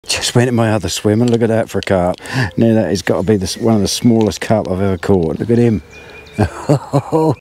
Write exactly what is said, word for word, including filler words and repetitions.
Just went to my other swim and look at that for a carp. Now that has got to be the, one of the smallest carp I've ever caught. Look at him.